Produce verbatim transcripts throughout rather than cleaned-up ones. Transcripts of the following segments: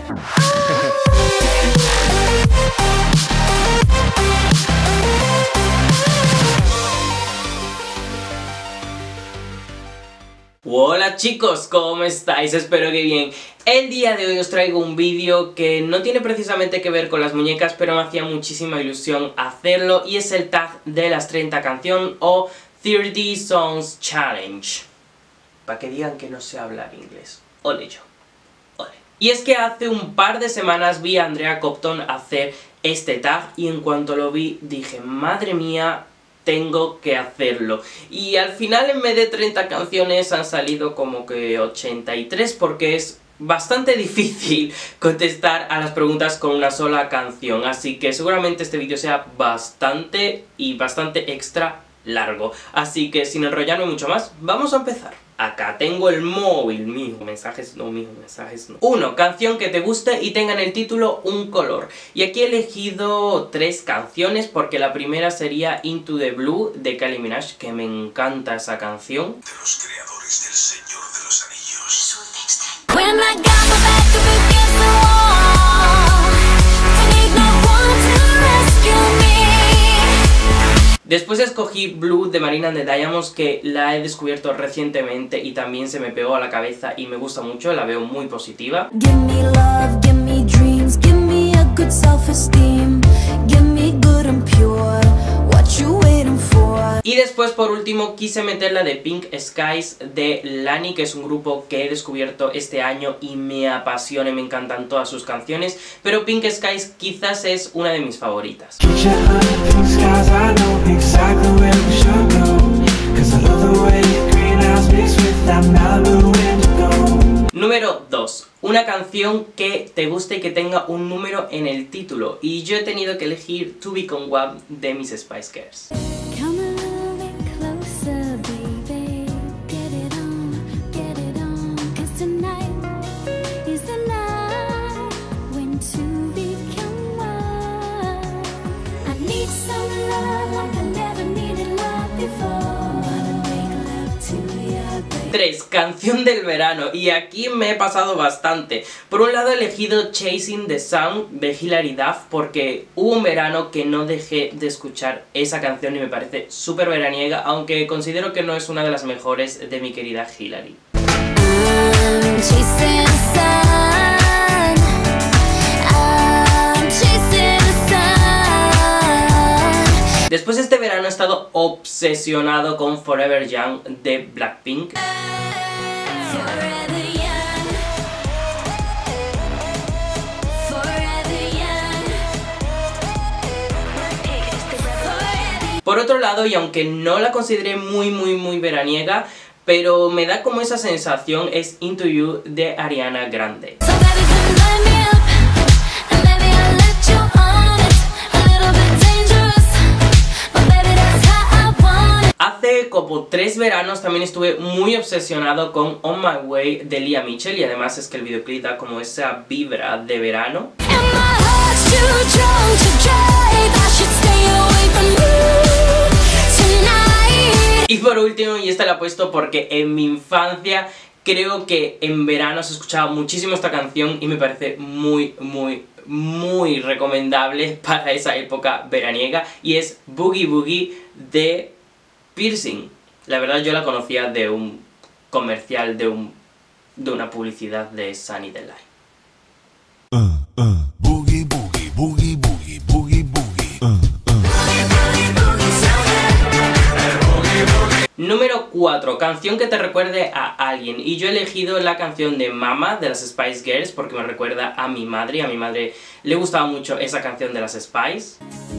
Hola chicos, ¿cómo estáis? Espero que bien. El día de hoy os traigo un vídeo que no tiene precisamente que ver con las muñecas, pero me hacía muchísima ilusión hacerlo, y es el tag de las treinta canciones o thirty Songs Challenge. Para que digan que no sé hablar inglés. Ole yo. Ole. Y es que hace un par de semanas vi a Andrea Compton hacer este tag y en cuanto lo vi dije, madre mía, tengo que hacerlo. Y al final en vez de treinta canciones han salido como que ochenta y tres, porque es bastante difícil contestar a las preguntas con una sola canción. Así que seguramente este vídeo sea bastante y bastante extra largo. Así que sin enrollarme mucho más, vamos a empezar. Acá tengo el móvil, mijo, mensajes no, mijo, mensajes no. Uno, canción que te guste y tenga en el título un color. Y aquí he elegido tres canciones porque la primera sería Into the Blue de Kylie Minogue, que me encanta esa canción. De los creadores del Señor de los Anillos. Después escogí Blue de Marina and the Diamonds, que la he descubierto recientemente y también se me pegó a la cabeza y me gusta mucho, la veo muy positiva. Give me love, give me dreams, give me a good self-esteem, give me good and pure, what you waiting for? Y después, por último, quise meter la de Pink Skies de Lani, que es un grupo que he descubierto este año y me apasiona, me encantan todas sus canciones, pero Pink Skies quizás es una de mis favoritas. Número dos. Una canción que te guste y que tenga un número en el título. Y yo he tenido que elegir To Become One de mis Spice Girls. tres. Canción del verano, y aquí me he pasado bastante. Por un lado he elegido Chasing the Sun de Hilary Duff porque hubo un verano que no dejé de escuchar esa canción y me parece súper veraniega, aunque considero que no es una de las mejores de mi querida Hilary. Después este verano he estado obsesionado con Forever Young de Blackpink. Por otro lado, y aunque no la consideré muy muy muy veraniega, pero me da como esa sensación, es Into You de Ariana Grande. Hace como tres veranos también estuve muy obsesionado con On My Way de Lea Michele, y además es que el videoclip da como esa vibra de verano. Y por último, y esta la he puesto porque en mi infancia creo que en verano se escuchaba muchísimo esta canción y me parece muy muy muy recomendable para esa época veraniega, y es Boogie Boogie de Piercing. La verdad yo la conocía de un comercial, de un de una publicidad de Sunny Delight. Uh, uh. Boogie, boogie, boogie, boogie, boogie, boogie. Uh, uh. Número cuatro. Canción que te recuerde a alguien. Y yo he elegido la canción de Mama de las Spice Girls porque me recuerda a mi madre. A mi madre le gustaba mucho esa canción de las Spice.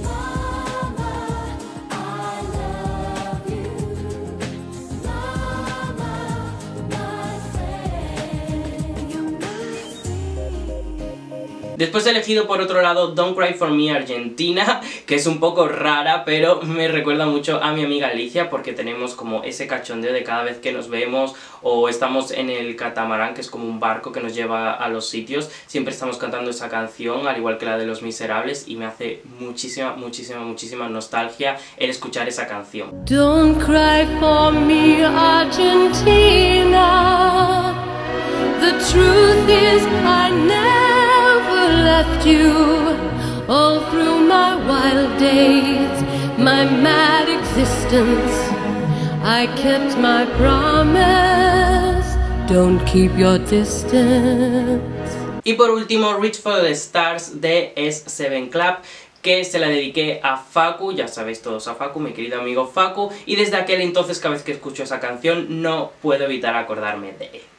Después he elegido por otro lado Don't Cry For Me Argentina, que es un poco rara, pero me recuerda mucho a mi amiga Alicia, porque tenemos como ese cachondeo de cada vez que nos vemos o estamos en el catamarán, que es como un barco que nos lleva a los sitios, siempre estamos cantando esa canción, al igual que la de Los Miserables, y me hace muchísima, muchísima, muchísima nostalgia el escuchar esa canción. Don't cry for me, Argentina. The truth is I never left you all through my wild days, my mad existence. I kept my promise, don't keep your distance. Y por último, Reach for the Stars de S siete Club, que se la dediqué a Facu, ya sabéis todos a Facu, mi querido amigo Facu, y desde aquel entonces cada vez que escucho esa canción no puedo evitar acordarme de él.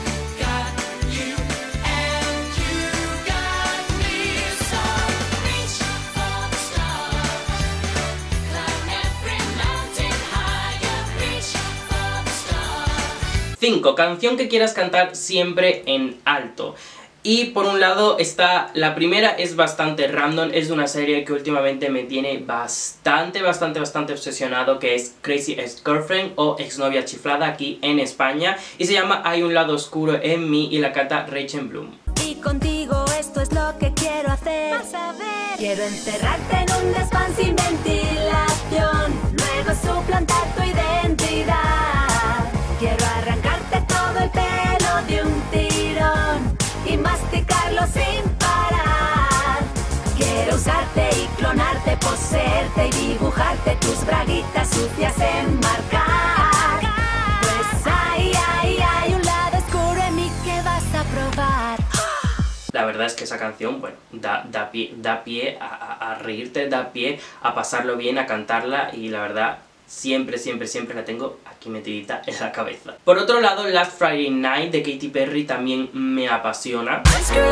cinco. Canción que quieras cantar siempre en alto. Y por un lado está, la primera es bastante random, es de una serie que últimamente me tiene bastante, bastante, bastante obsesionado, que es Crazy Ex-Girlfriend o Exnovia Chiflada aquí en España, y se llama Hay un lado oscuro en mí y la canta Rachel Bloom. Y contigo esto es lo que quiero hacer. Vas a ver. Quiero encerrarte en un desván sin ventilación, luego suplantar tu identidad. Quiero arrancarte todo el pelo de un tirón y masticarlo sin parar. Quiero usarte y clonarte, poseerte y dibujarte tus braguitas sucias en marcar. Pues ay, ay, hay un lado oscuro en mí que vas a probar. La verdad es que esa canción, bueno, da, da pie, da pie a, a, a reírte, da pie a pasarlo bien, a cantarla, y la verdad siempre, siempre, siempre la tengo aquí metidita en la cabeza. Por otro lado, Last Friday Night de Katy Perry también me apasiona.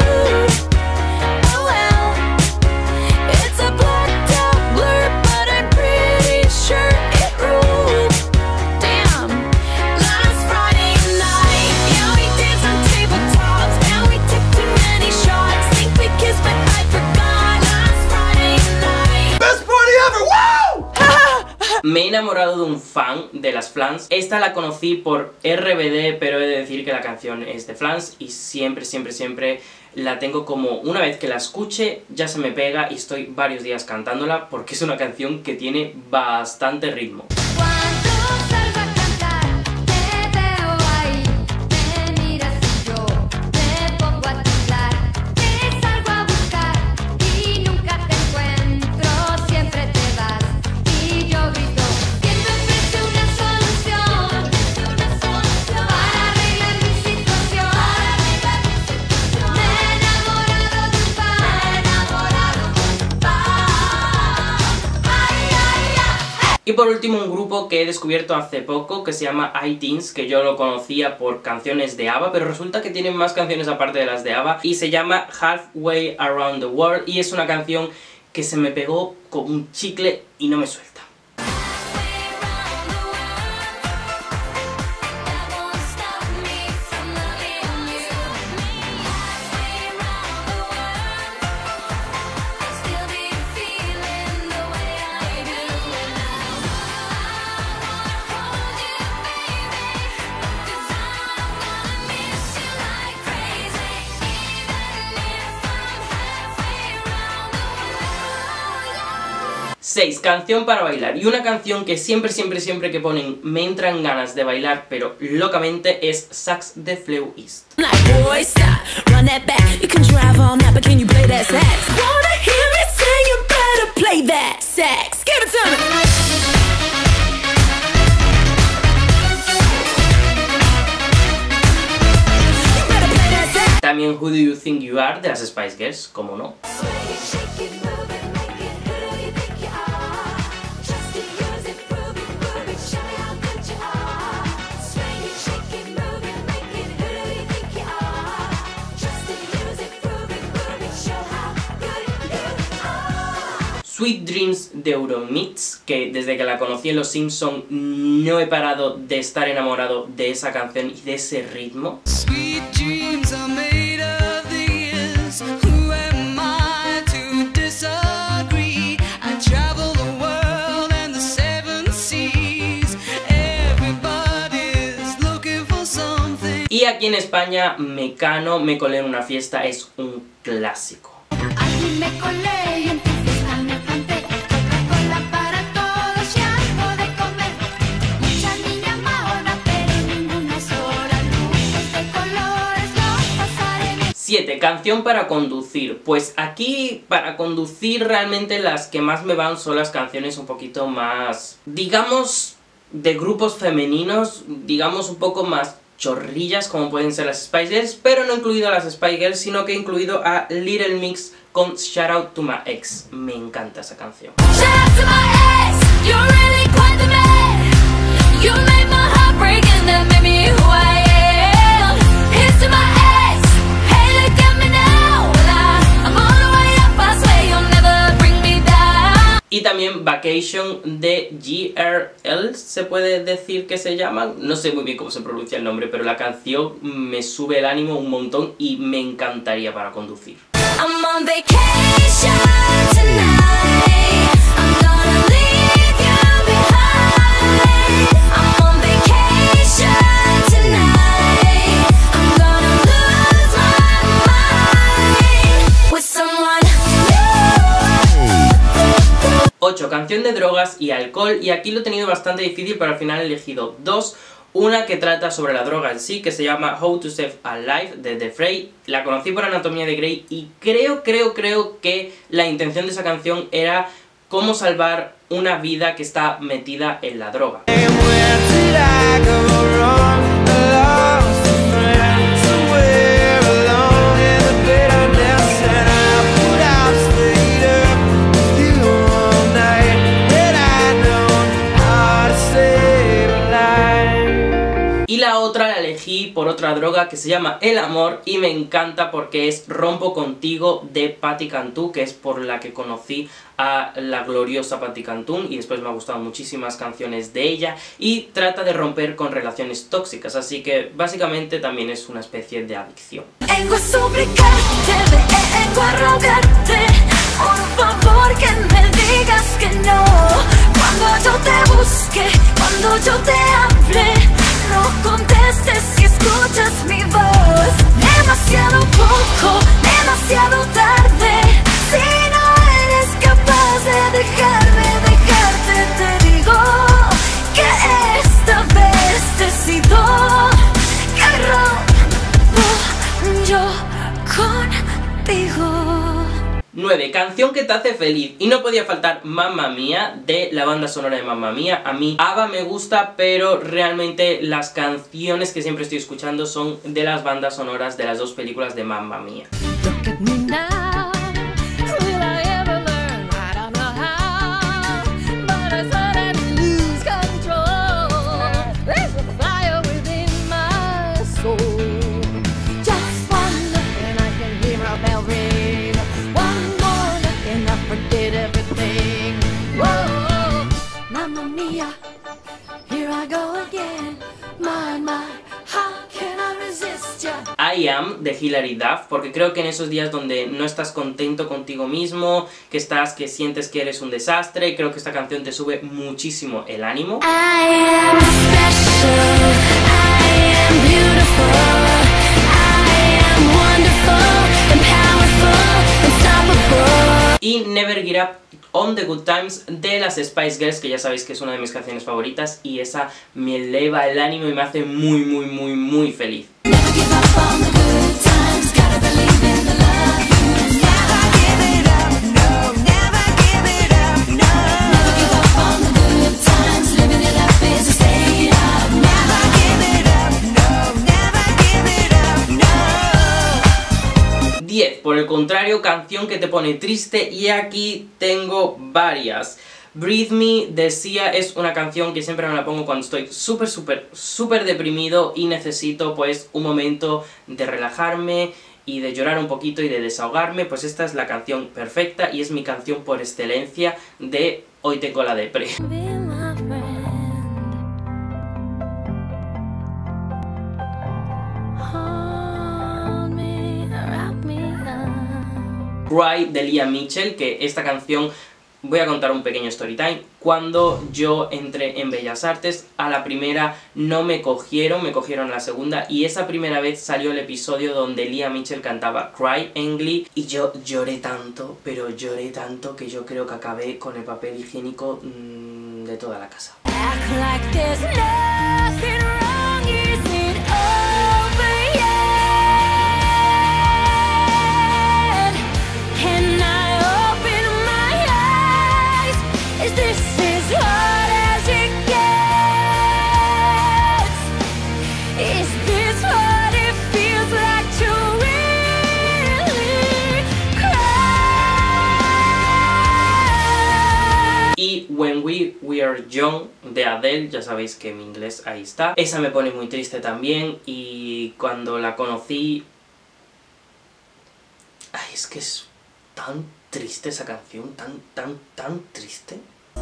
Me he enamorado de un fan de las Flans. Esta la conocí por R B D, pero he de decir que la canción es de Flans y siempre, siempre, siempre la tengo como, una vez que la escuche, ya se me pega y estoy varios días cantándola porque es una canción que tiene bastante ritmo. Y por último, un grupo que he descubierto hace poco que se llama iTeens, que yo lo conocía por canciones de ABBA, pero resulta que tienen más canciones aparte de las de ABBA, y se llama Halfway Around the World, y es una canción que se me pegó como un chicle y no me suelta. seis. Canción para bailar. Y una canción que siempre, siempre, siempre que ponen me entran ganas de bailar, pero locamente, es Sax de Flow East. También Who Do You Think You Are de las Spice Girls, como no. Sweet Dreams de Eurythmics, que desde que la conocí en Los Simpsons no he parado de estar enamorado de esa canción y de ese ritmo. Sweet dreams are made of this. Who am I to disagree? I travel the world and the seven seas. Everybody's looking for something. Y aquí en España, Mecano, Me colé en una fiesta, es un clásico. Aquí me colé y en tu fiesta me planté. Coca-Cola para todos y algo de comer. Mucha niña mahona, pero ninguna sola. Luces de colores los pasaré bien. siete. Canción para conducir. Pues aquí para conducir realmente las que más me van son las canciones un poquito más, digamos, de grupos femeninos, digamos un poco más chorrillas como pueden ser las Spice Girls, pero no he incluido a las Spice Girls, sino que he incluido a Little Mix con Shout Out to My Ex. Me encanta esa canción. Y también Vacation de G R L, se puede decir que se llama, no sé muy bien cómo se pronuncia el nombre, pero la canción me sube el ánimo un montón y me encantaría para conducir. I'm on vacation tonight. I'm gonna leave you behind. I'm on vacation tonight. I'm gonna lose my mind with someone. ocho. Canción de drogas y alcohol, y aquí lo he tenido bastante difícil, pero al final he elegido dos. Una que trata sobre la droga en sí, que se llama How to Save a Life, de The Fray. La conocí por Anatomía de Grey y creo, creo, creo que la intención de esa canción era cómo salvar una vida que está metida en la droga. Y la otra la elegí por otra droga que se llama El Amor, y me encanta porque es Rompo Contigo de Patti Cantú, que es por la que conocí a la gloriosa Patti Cantú, y después me han gustado muchísimas canciones de ella, y trata de romper con relaciones tóxicas, así que básicamente también es una especie de adicción. Vengo a suplicarte, vengo a rogarte, por favor que me digas que no. Cuando yo te busque, cuando yo te hable, no contestes si escuchas mi voz. Demasiado poco, demasiado tarde. Si no eres capaz de dejarme, dejarte, te digo que esta vez decido que rompo yo contigo. nueve. Canción que te hace feliz. Y no podía faltar Mamma Mía, de la banda sonora de Mamma Mía. A mí ABBA me gusta, pero realmente las canciones que siempre estoy escuchando son de las bandas sonoras de las dos películas de Mamma Mía. I Am de Hilary Duff, porque creo que en esos días donde no estás contento contigo mismo, que estás, que sientes que eres un desastre, creo que esta canción te sube muchísimo el ánimo. I am special, I am beautiful, I am wonderful and powerful, unstoppable. Y Never Give Up On The Good Times de las Spice Girls, que ya sabéis que es una de mis canciones favoritas, y esa me eleva el ánimo y me hace muy muy muy muy feliz. diez. Por el contrario, canción que te pone triste, y aquí tengo varias. Breathe Me de Sia es una canción que siempre me la pongo cuando estoy súper súper súper deprimido y necesito pues un momento de relajarme y de llorar un poquito y de desahogarme. Pues esta es la canción perfecta y es mi canción por excelencia de Hoy tengo la depre. Cry de Lea Michele, que esta canción, voy a contar un pequeño story time. Cuando yo entré en Bellas Artes, a la primera no me cogieron, me cogieron a la segunda, y esa primera vez salió el episodio donde Lea Michele cantaba Cry en Glee, y yo lloré tanto, pero lloré tanto que yo creo que acabé con el papel higiénico mmm, de toda la casa. Elton John de Adele, ya sabéis que mi inglés ahí está. Esa me pone muy triste también, y cuando la conocí... Ay, es que es tan triste esa canción, tan, tan, tan triste.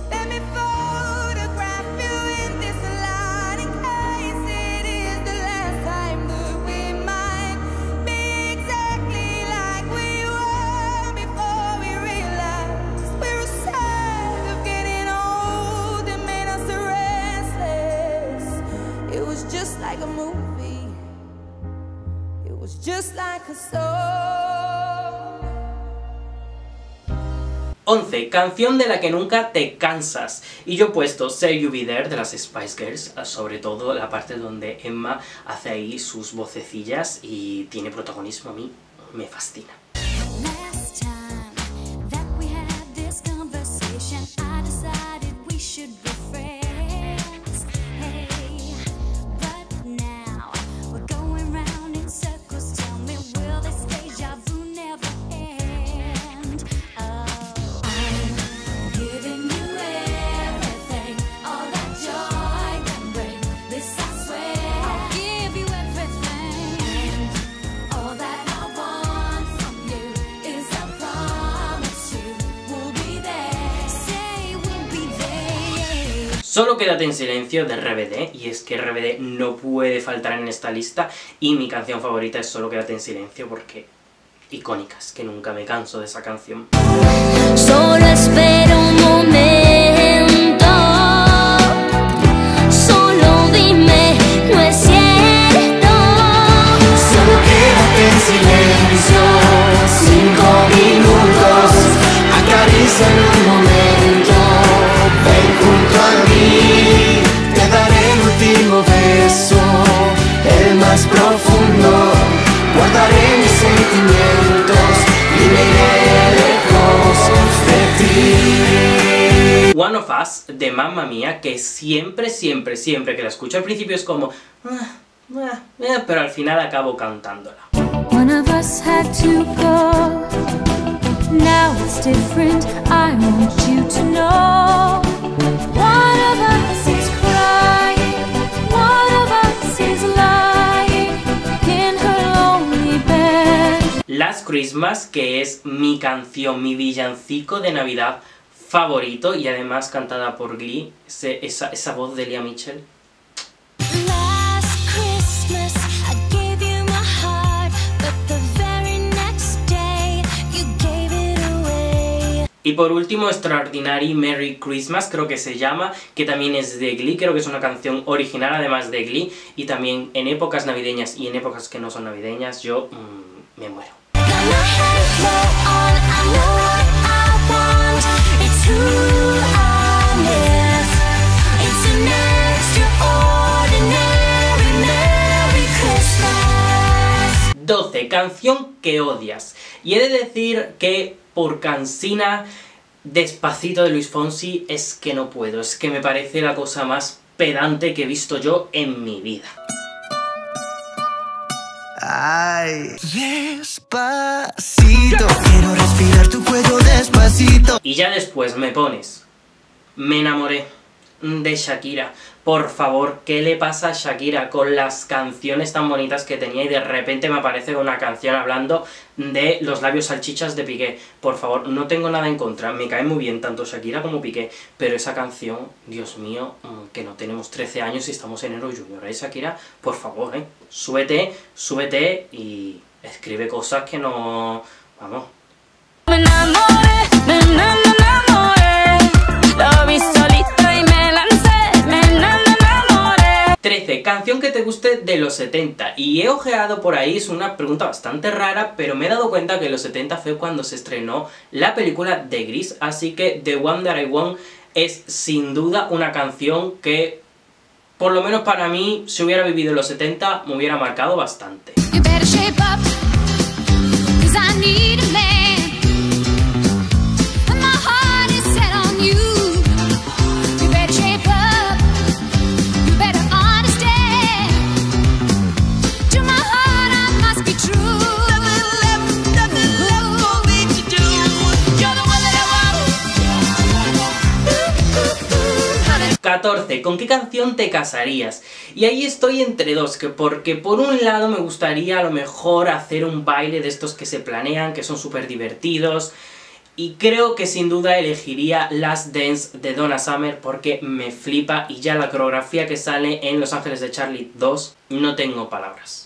Just like a movie, it was just like a song. once. Canción de la que nunca te cansas. Y yo he puesto Say You Be There de las Spice Girls, sobre todo la parte donde Emma hace ahí sus vocecillas y tiene protagonismo. A mí me fascina. Solo quédate en silencio de R B D, y es que R B D no puede faltar en esta lista, y mi canción favorita es Solo quédate en silencio porque icónicas, que nunca me canso de esa canción. Solo espero un momento, solo dime, no es cierto. Solo quédate en silencio, cinco minutos, acaricia en un momento, ven junto a mí, te daré el último beso, el más profundo, guardaré mis sentimientos y me iré lejos de ti. One of Us de Mamma Mía, que siempre, siempre, siempre que la escucho al principio es como... Ah, ah, ah, pero al final acabo cantándola. One of us had to go, now it's different, I want you to know. One of us is crying, one of us is lying in her lonely bed. Last Christmas, que es mi canción, mi villancico de Navidad favorito, y además cantada por Glee, ese, esa, esa voz de Lea Michele. Last Christmas I gave you my heart, but the very next day you gave it away. Y por último, Extraordinary Merry Christmas, creo que se llama, que también es de Glee, creo que es una canción original además de Glee, y también en épocas navideñas y en épocas que no son navideñas, yo mmm, me muero. doce. Canción que odias. Y he de decir que por cansina, Despacito de Luis Fonsi, es que no puedo, es que me parece la cosa más pedante que he visto yo en mi vida. Ay, despacito, quiero respirar tu cuello despacito. Y ya después me pones Me enamoré de Shakira. Por favor, ¿qué le pasa a Shakira con las canciones tan bonitas que tenía y de repente me aparece una canción hablando de los labios salchichas de Piqué? Por favor, no tengo nada en contra, me cae muy bien tanto Shakira como Piqué, pero esa canción, Dios mío, que no tenemos trece años y estamos en Euro Junior, ¿eh, Shakira? Por favor, ¿eh? Súbete, súbete y escribe cosas que no... Vamos. Me enamoré, me enamoré, lo vi solito y me lancé, me enamoré. trece. Canción que te guste de los setenta. Y he ojeado por ahí, es una pregunta bastante rara, pero me he dado cuenta que en los setenta fue cuando se estrenó la película de Gris, así que The One That I Want es sin duda una canción que, por lo menos para mí, si hubiera vivido en los setenta, me hubiera marcado bastante. You better shape up, 'cause I need a man. And my heart is set on you. You better shape up, you better understand. To my heart I must be true. Nothing left, nothing left for me to do. You're the one that I want. Ooh, ooh, ooh, honey. catorce. ¿Con qué canción te casarías? Y ahí estoy entre dos, que porque por un lado me gustaría a lo mejor hacer un baile de estos que se planean, que son súper divertidos, y creo que sin duda elegiría Last Dance de Donna Summer porque me flipa, y ya la coreografía que sale en Los Ángeles de Charlie dos, no tengo palabras.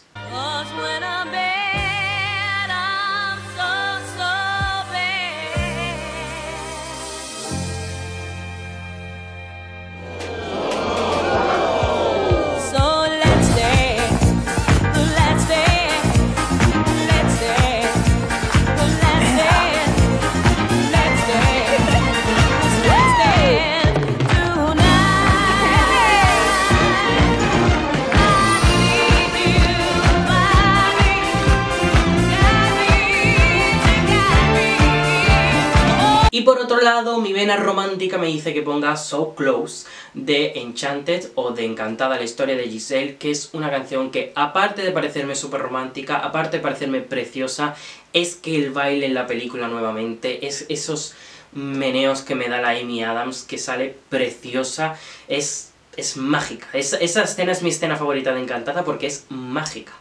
Y por otro lado, mi vena romántica me dice que ponga So Close de Enchanted o de Encantada, la historia de Giselle, que es una canción que, aparte de parecerme súper romántica, aparte de parecerme preciosa, es que el baile en la película nuevamente, es esos meneos que me da la Amy Adams, que sale preciosa, es, es mágica. Es, esa escena es mi escena favorita de Encantada porque es mágica.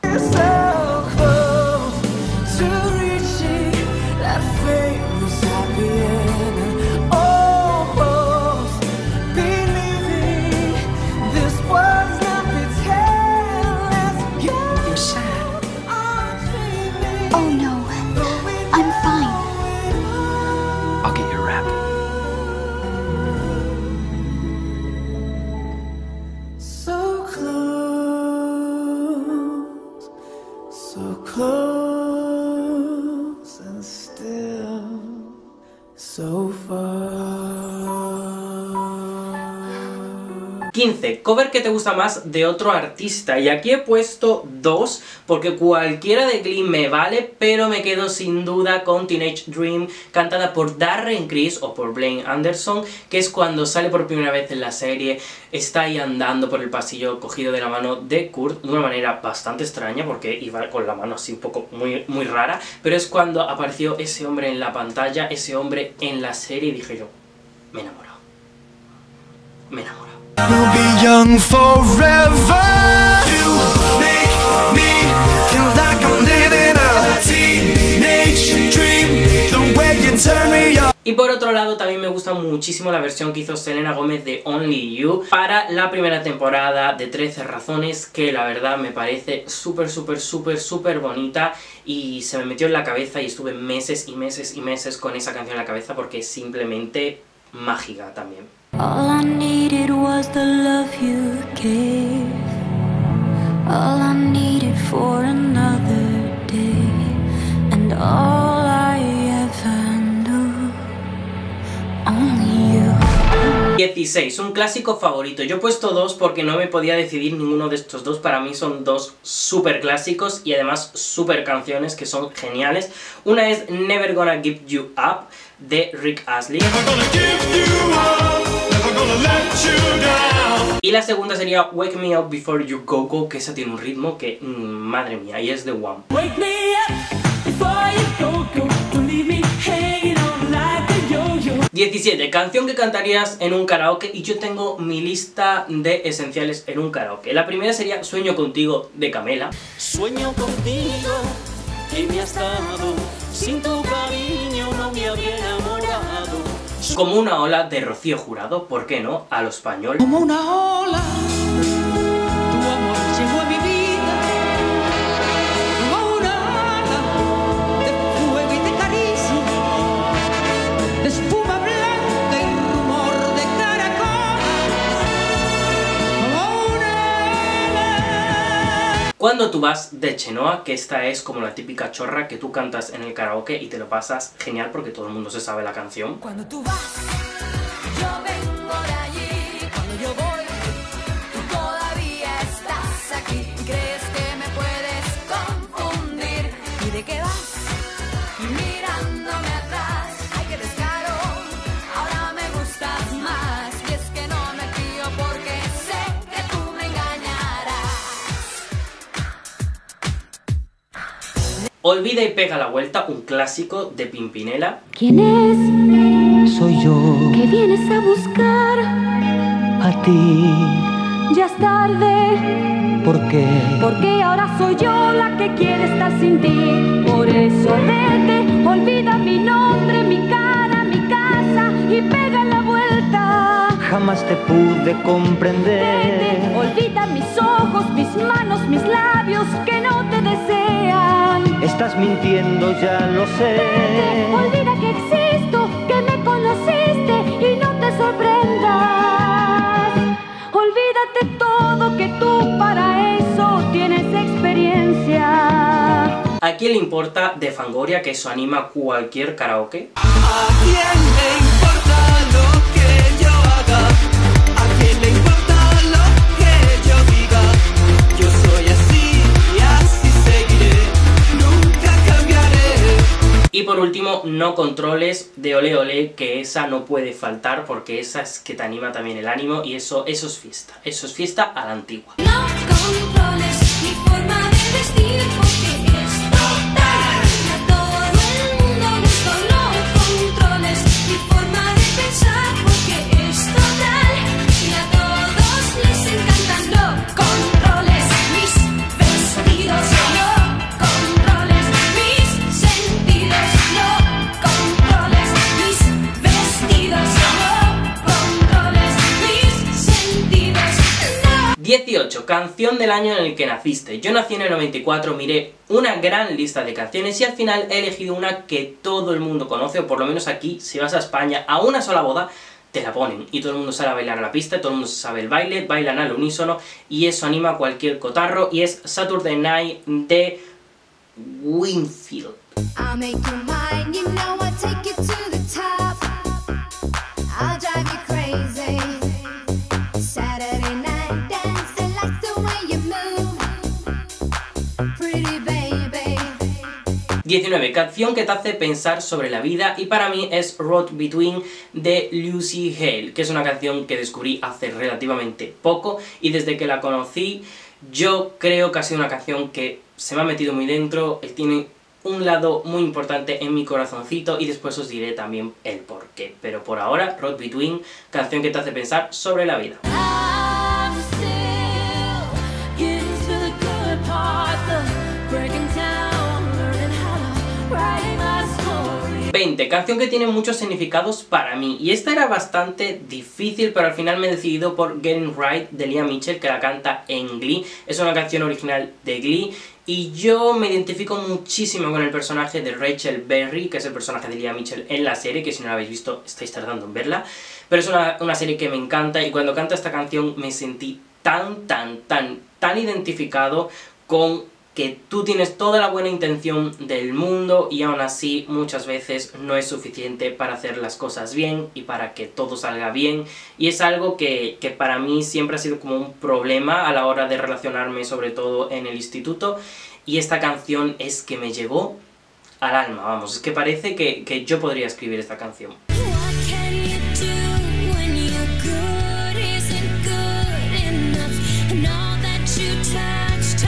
quince. Cover que te gusta más de otro artista, y aquí he puesto dos porque cualquiera de Glee me vale, pero me quedo sin duda con Teenage Dream, cantada por Darren Criss o por Blaine Anderson, que es cuando sale por primera vez en la serie, está ahí andando por el pasillo cogido de la mano de Kurt, de una manera bastante extraña porque iba con la mano así un poco muy, muy rara, pero es cuando apareció ese hombre en la pantalla, ese hombre en la serie, y dije yo, me he enamorado, me he enamorado. We'll be young forever. You make me feel like I'm living a teenage dream. The way you turn me on. Y por otro lado también me gusta muchísimo la versión que hizo Selena Gomez de Only You para la primera temporada de trece razones, que la verdad me parece súper súper súper súper bonita y se me metió en la cabeza y estuve meses y meses y meses con esa canción en la cabeza porque es simplemente mágica también. All I needed was the love you gave. All I needed for another day. And all I ever knew. Only you. dieciséis. Un clásico favorito. Yo he puesto dos porque no me podía decidir ninguno de estos dos. Para mí son dos súper clásicos y además súper canciones que son geniales. Una es Never Gonna Give You Up de Rick Astley. Y la segunda sería Wake Me Up Before You Go Go, que esa tiene un ritmo que, mmm, madre mía, y es de One. Wake me up before you go go, don't leave me hanging on like a yo-yo. diecisiete. Canción que cantarías en un karaoke, y yo tengo mi lista de esenciales en un karaoke. La primera sería Sueño Contigo de Camela. Sueño contigo que me has dado, sin tu cariño no me habría enamorado. Como una ola de Rocío Jurado, ¿por qué no? A lo español. Como una ola, tu amor llegó a mi vida. Como una ola de fuego y de caricia, de espuma blanca y rumor de caracolas. Como una ola. Cuando tú vas de Chenoa, que esta es como la típica chorra que tú cantas en el karaoke y te lo pasas genial porque todo el mundo se sabe la canción. Cuando tú vas, yo vengo de allí. Cuando yo voy, tú todavía estás aquí. ¿Crees que me puedes confundir? ¿Y de qué vas? Mirándome atrás. Ay, qué descaro, ahora me gustas más. Y es que no me fío porque sé que tú me engañarás. Olvida y pega la vuelta, un clásico de Pimpinela. ¿Quién es? Soy yo. ¿Qué vienes a buscar? A partir. Ya es tarde, ¿Por qué? porque ahora soy yo la que quiere estar sin ti. Por eso vete, olvida mi nombre, mi cara, mi casa y pega la vuelta. Jamás te pude comprender. Vete, olvida mis ojos, mis manos, mis labios que no te desean. Estás mintiendo, ya lo sé. Vete, olvida que existo, que me conociste y no te sorprendas. Olvídate todo, que tú para eso tienes experiencia. ¿A quién le importa de Fangoria, que eso anima cualquier karaoke? ¿A quién le importa lo que yo haga? ¿A quién le importa lo que yo diga? Yo soy así y así seguiré, nunca cambiaré. Y por último, No Controles de Ole Ole, que esa no puede faltar porque esa es que te anima también el ánimo y eso, eso es fiesta, eso es fiesta a la antigua. No controles mi forma de vestir porque es total. A todo el mundo gusto. No controles mi forma de pensar porque es total. Y a todos les encantan. No controles mis vestidos. No controles mis sentidos. No controles mis vestidos. No controles mis sentidos. No. dieciocho. Canción del año en el que naciste. Yo nací en el noventa y cuatro, miré una gran lista de canciones y al final he elegido una que todo el mundo conoce, o por lo menos aquí, si vas a España a una sola boda, te la ponen y todo el mundo sabe bailar a la pista, todo el mundo sabe el baile, bailan al unísono y eso anima a cualquier cotarro y es Saturday Night de Winfield. I'll make you mine, you know I'll take you to the top. I'll drive you crazy. Saturday night dancing like the way you move. Pretty baby. diecinueve. Canción que te hace pensar sobre la vida y para mí es Road Between de Lucy Hale, que es una canción que descubrí hace relativamente poco y desde que la conocí yo creo que ha sido una canción que se me ha metido muy dentro, tiene un lado muy importante en mi corazoncito y después os diré también el porqué. Pero por ahora, Road Between, canción que te hace pensar sobre la vida. I'm still getting to the good parts of breaking down, learning how to write my story. veinte. Canción que tiene muchos significados para mí. Y esta era bastante difícil, pero al final me he decidido por Getting Right de Lea Michele, que la canta en Glee. Es una canción original de Glee. Y yo me identifico muchísimo con el personaje de Rachel Berry, que es el personaje de Lea Michele en la serie, que si no la habéis visto estáis tardando en verla. Pero es una, una serie que me encanta y cuando canta esta canción me sentí tan, tan, tan, tan identificado con que tú tienes toda la buena intención del mundo y aún así muchas veces no es suficiente para hacer las cosas bien y para que todo salga bien. Y es algo que, que para mí siempre ha sido como un problema a la hora de relacionarme, sobre todo en el instituto. Y esta canción es que me llegó al alma, vamos, es que parece que, que yo podría escribir esta canción. What can you do when you're good isn't good enough? And all that you touch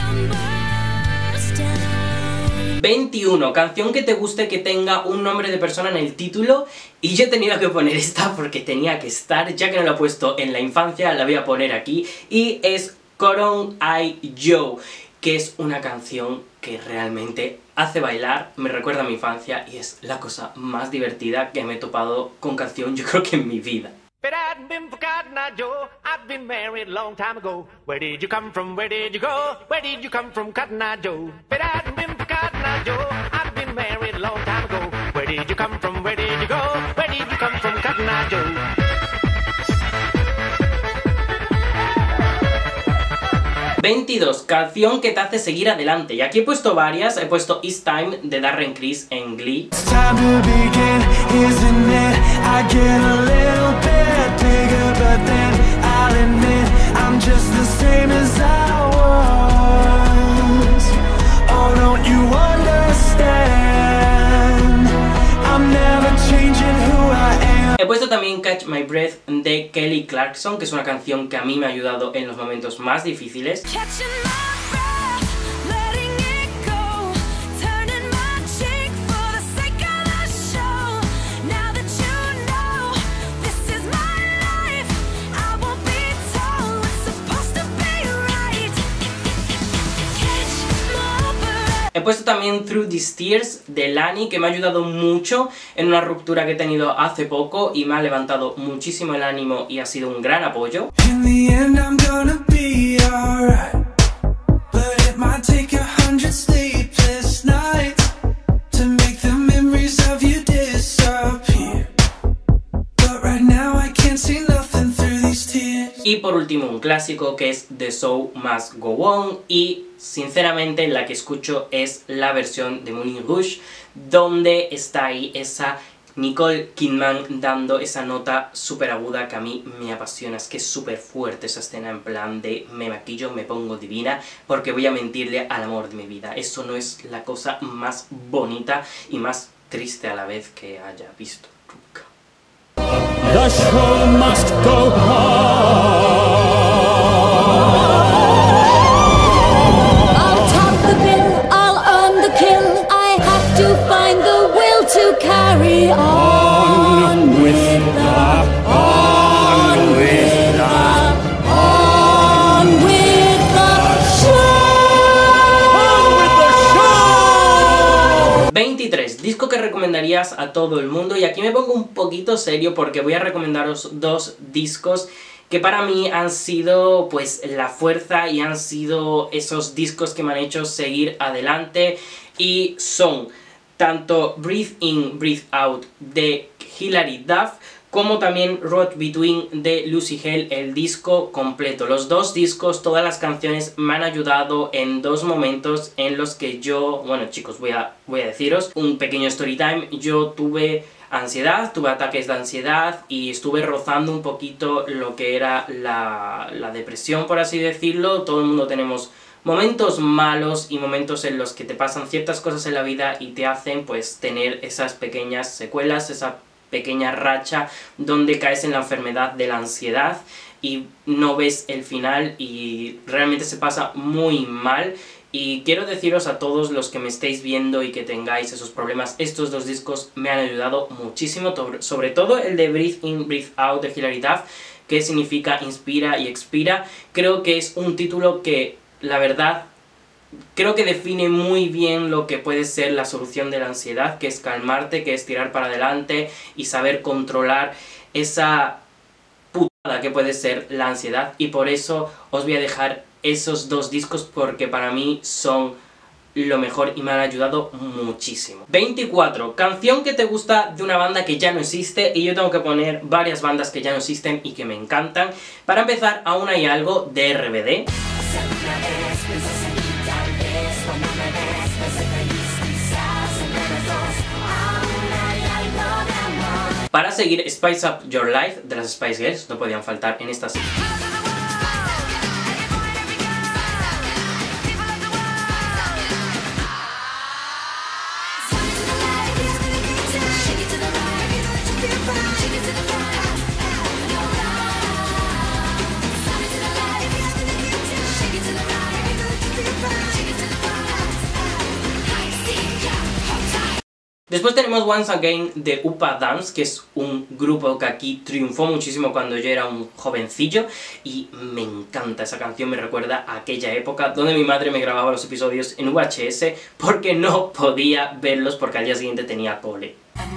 tumbles down. veintiuno. Canción que te guste que tenga un nombre de persona en el título. Y yo he tenido que poner esta porque tenía que estar, ya que no la he puesto en la infancia, la voy a poner aquí. Y es Coron Eye Joe, que es una canción que realmente hace bailar, me recuerda a mi infancia y es la cosa más divertida que me he topado con canción yo creo que en mi vida. But I'd been for Cotton Eye Joe, I'd been married a long time ago. Where did you come from, where did you go? Where did you come from, Cotton Eye Joe? But I'd been for Cotton Eye Joe, I'd been married a long time ago. Where did you come from, where did you go? Where did you come from, Cotton Eye Joe? veintidós. Canción que te hace seguir adelante. Y aquí he puesto varias, he puesto It's Time de Darren Criss en Glee. It's time to begin, isn't it? I get a little bit bigger, but then I'll admit I'm just the same as I was. Oh, don't you understand? I'm never changing who I am. He puesto también Catch My Breath de Kelly Clarkson, que es una canción que a mí me ha ayudado en los momentos más difíciles. Catching my breath, letting it go, turning my cheek for the sake of the show. Now that you know this is my life, I won't be puesto también Through These Tears de Lani, que me ha ayudado mucho en una ruptura que he tenido hace poco y me ha levantado muchísimo el ánimo y ha sido un gran apoyo. In the end, I'm gonna be alright, but it might take a hundred sleepless nights to make the memories of you disappear. But right now I can't see nothing through these tears. Y por último un clásico que es The Show Must Go On, y sinceramente la que escucho es la versión de Moulin Rouge, donde está ahí esa Nicole Kidman dando esa nota súper aguda que a mí me apasiona. Es que es súper fuerte esa escena, en plan de me maquillo, me pongo divina porque voy a mentirle al amor de mi vida. Eso no es la cosa más bonita y más triste a la vez que haya visto nunca. The show must go on. I'll top the bill, I'll earn the kill. I have to find the will to carry on with the, on with the, on with the show. On with the show. veintitrés. Disco que recomendarías a todo el mundo, y aquí me pongo un poquito serio porque voy a recomendaros dos discos que para mí han sido pues la fuerza y han sido esos discos que me han hecho seguir adelante, y son tanto Breathe In, Breathe Out de Hilary Duff como también Road Between de Lucy Hale, el disco completo. Los dos discos, todas las canciones me han ayudado en dos momentos en los que yo, bueno chicos, voy a, voy a deciros un pequeño story time. Yo tuve ansiedad, tuve ataques de ansiedad y estuve rozando un poquito lo que era la, la depresión, por así decirlo. Todo el mundo tenemos momentos malos y momentos en los que te pasan ciertas cosas en la vida y te hacen pues tener esas pequeñas secuelas, esa pequeña racha donde caes en la enfermedad de la ansiedad y no ves el final y realmente se pasa muy mal. Y quiero deciros a todos los que me estéis viendo y que tengáis esos problemas, estos dos discos me han ayudado muchísimo, sobre todo el de Breathe In, Breathe Out de Hilary Duff, que significa inspira y expira. Creo que es un título que, la verdad, creo que define muy bien lo que puede ser la solución de la ansiedad, que es calmarte, que es tirar para adelante y saber controlar esa putada que puede ser la ansiedad. Y por eso os voy a dejar esos dos discos porque para mí son lo mejor y me han ayudado muchísimo. veinticuatro. Canción que te gusta de una banda que ya no existe, y yo tengo que poner varias bandas que ya no existen y que me encantan. Para empezar, Aún Hay Algo de R B D. Para seguir, Spice Up Your Life de las Spice Girls, no podían faltar en esta serie. Después tenemos Once Again de Upa Dance, que es un grupo que aquí triunfó muchísimo cuando yo era un jovencillo, y me encanta esa canción, me recuerda a aquella época donde mi madre me grababa los episodios en V H S porque no podía verlos porque al día siguiente tenía cole.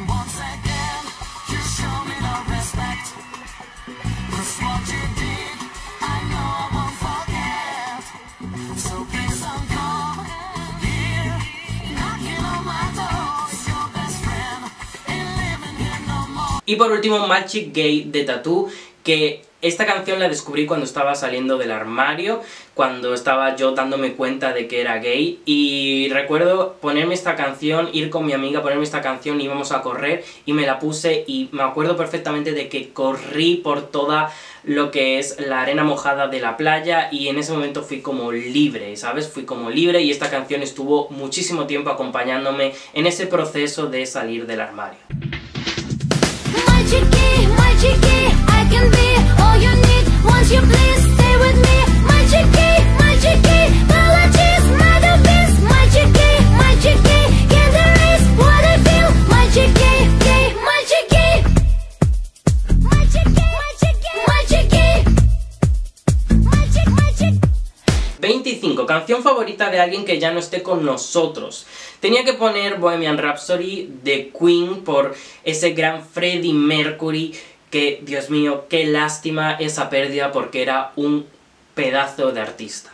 Y por último, Magic Gay de Tattoo, que esta canción la descubrí cuando estaba saliendo del armario, cuando estaba yo dándome cuenta de que era gay, y recuerdo ponerme esta canción, ir con mi amiga, ponerme esta canción, íbamos a correr y me la puse y me acuerdo perfectamente de que corrí por toda lo que es la arena mojada de la playa y en ese momento fui como libre, ¿sabes? Fui como libre y esta canción estuvo muchísimo tiempo acompañándome en ese proceso de salir del armario. Magic key, magic key, I can be all you need. Once you please stay with me. Magic key, magic key, apologies, masterpiece. Magic key, magic key, can't erase what I feel. Magic key, key, magic key. Magic key, magic key, magic key. Magic, magic. veinticinco. canción favorita de alguien que ya no esté con nosotros. Tenía que poner Bohemian Rhapsody de Queen por ese gran Freddie Mercury que, Dios mío, qué lástima esa pérdida porque era un pedazo de artista.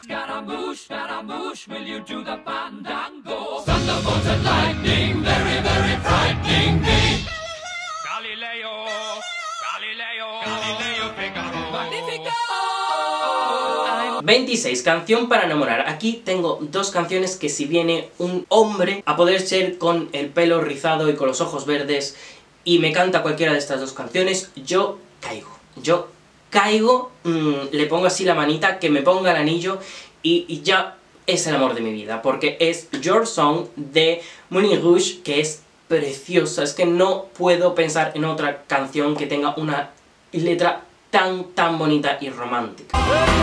veintiséis, canción para enamorar. Aquí tengo dos canciones que si viene un hombre, a poder ser con el pelo rizado y con los ojos verdes, y me canta cualquiera de estas dos canciones, yo caigo. Yo caigo, mmm, le pongo así la manita, que me ponga el anillo, y, y ya es el amor de mi vida, porque es Your Song de Moulin Rouge, que es preciosa. Es que no puedo pensar en otra canción que tenga una letra tan, tan bonita y romántica.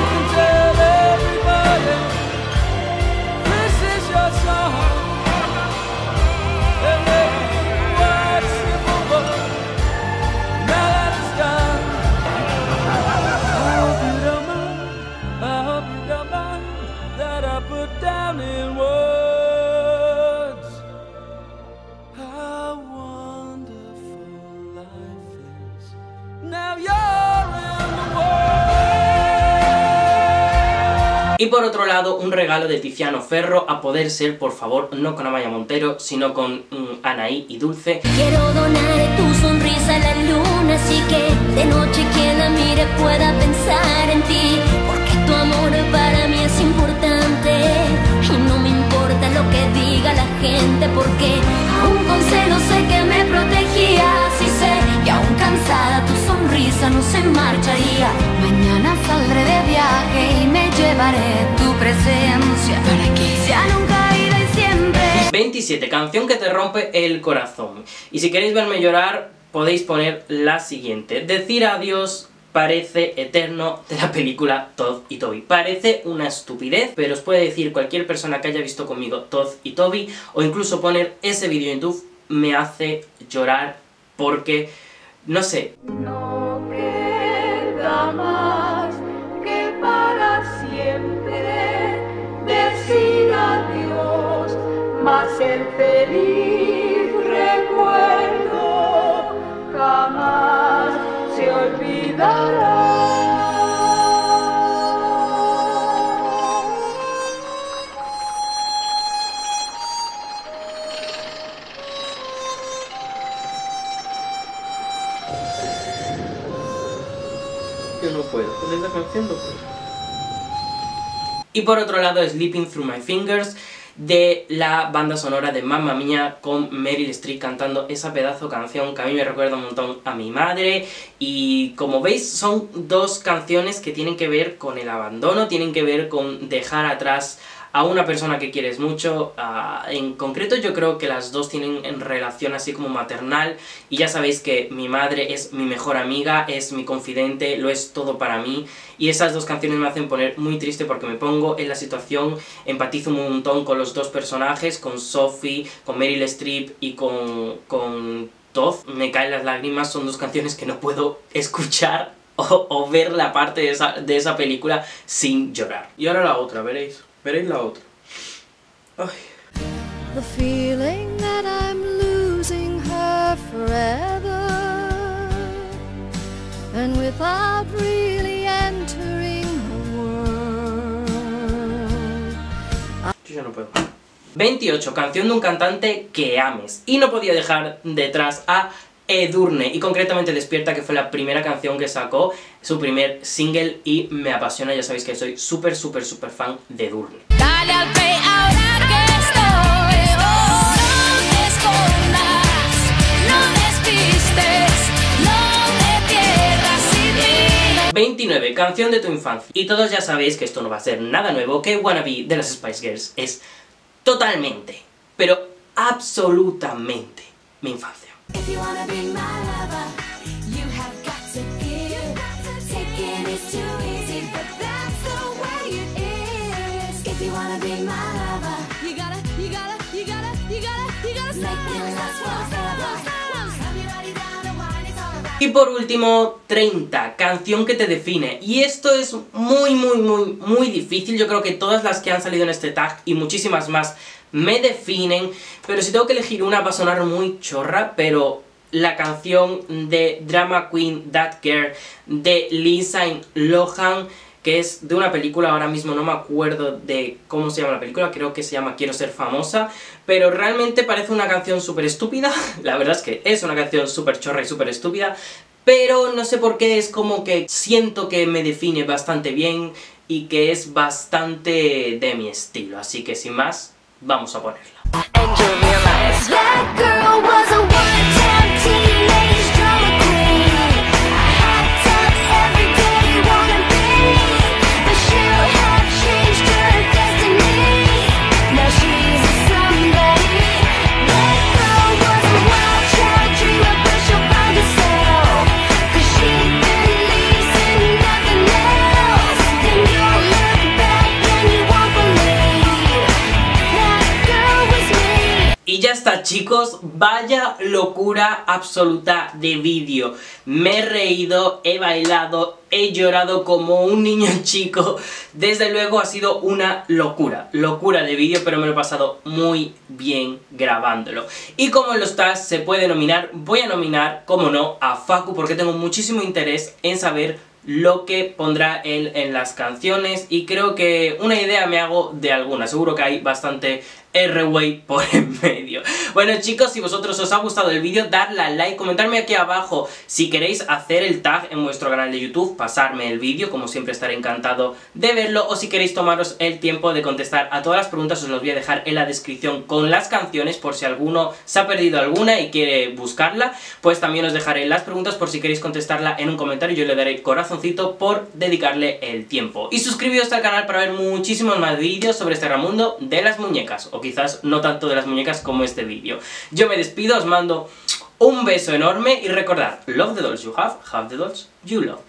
Y por otro lado, un regalo de Tiziano Ferro, a poder ser, por favor, no con Amaya Montero, sino con mm, Anaí y Dulce. Quiero donar tu sonrisa a la luna, así que de noche quien la mire pueda pensar en ti, porque tu amor para mí es importante y no me importa lo que diga la gente, porque aún con celos sé que me protegías y sé que aún cansada tu sonrisa no se marcharía. Mañana saldré de viaje y me llevaré tu presencia para que sea nunca ida y siempre. veintisiete, canción que te rompe el corazón. Y si queréis verme llorar, podéis poner la siguiente. Decir adiós parece eterno, de la película Todd y Toby. Parece una estupidez, pero os puede decir cualquier persona que haya visto conmigo Todd y Toby, o incluso poner ese vídeo en YouTube, me hace llorar porque, no sé. No queda más que para siempre decir adiós, mas el feliz recuerdo jamás se olvidará. Yo no puedo, con esa canción no puedo. Y por otro lado, Sleeping Through My Fingers, de la banda sonora de Mamma Mía, con Meryl Streep cantando esa pedazo canción que a mí me recuerda un montón a mi madre. Y como veis, son dos canciones que tienen que ver con el abandono, tienen que ver con dejar atrás a una persona que quieres mucho. Uh, en concreto yo creo que las dos tienen en relación así como maternal, y ya sabéis que mi madre es mi mejor amiga, es mi confidente, lo es todo para mí, y esas dos canciones me hacen poner muy triste porque me pongo en la situación, empatizo un montón con los dos personajes, con Sophie, con Meryl Streep y con, con Todd. Me caen las lágrimas, son dos canciones que no puedo escuchar o, o ver la parte de esa, de esa película sin llorar. Y ahora la otra, veréis. Veréis la otra. Ay. The feeling that I'm losing her forever, and without really entering her world. Yo ya no puedo. veintiocho, canción de un cantante que ames. Y no podía dejar detrás a Edurne, y concretamente Despierta, que fue la primera canción que sacó, su primer single, y me apasiona. Ya sabéis que soy súper, súper, súper fan de Edurne. Dale al play ahora que estoy. Oh, no te escondas, no despistes, no te pierdas sin mí. veintinueve, canción de tu infancia. Y todos ya sabéis que esto no va a ser nada nuevo, que Wannabe de las Spice Girls es totalmente, pero absolutamente mi infancia. If you wanna be my lover, you have got to give. Taking is too easy, but that's the way it is. If you wanna be my lover, you gotta, you gotta, you gotta, you gotta, you gotta make me last forever. Have you ready down the wine? It's alright. Y por último, treinta, canción que te define. Y esto es muy, muy, muy, muy difícil. Yo creo que todas las que han salido en este tag y muchísimas más me definen. Pero si tengo que elegir una va a sonar muy chorra, pero la canción de Drama Queen That Girl de Lindsay Lohan, que es de una película, ahora mismo no me acuerdo de cómo se llama la película, creo que se llama Quiero ser famosa, pero realmente parece una canción súper estúpida, la verdad es que es una canción súper chorra y súper estúpida, pero no sé por qué es como que siento que me define bastante bien y que es bastante de mi estilo, así que sin más, vamos a ponerla. That girl was a one-time teenage drama queen. A hot tub every day, wanna be, but she'll have changed her destiny. Now she's a somebody. That girl was a wild child dreamer, but she'll find herself, 'cause she believes in nothing else. Then you'll look back and you won't believe that girl was me. Y ya está, chicos, vaya locura absoluta de vídeo. Me he reído, he bailado, he llorado como un niño chico. Desde luego ha sido una locura, locura de vídeo, pero me lo he pasado muy bien grabándolo. Y como en los tags se puede nominar, voy a nominar, como no, a Facu, porque tengo muchísimo interés en saber lo que pondrá él en las canciones y creo que una idea me hago de alguna, seguro que hay bastante R-Way por en medio. Bueno, chicos, si vosotros os ha gustado el vídeo, dadle al like, comentarme aquí abajo si queréis hacer el tag en vuestro canal de YouTube, pasarme el vídeo, como siempre estaré encantado de verlo, o si queréis tomaros el tiempo de contestar a todas las preguntas, os los voy a dejar en la descripción con las canciones, por si alguno se ha perdido alguna y quiere buscarla, pues también os dejaré las preguntas por si queréis contestarla en un comentario, yo le daré corazoncito por dedicarle el tiempo. Y suscribíos al canal para ver muchísimos más vídeos sobre este gran mundo de las muñecas, o quizás no tanto de las muñecas como este vídeo. Yo me despido, os mando un beso enorme y recordad, love the dolls you have, have the dolls you love.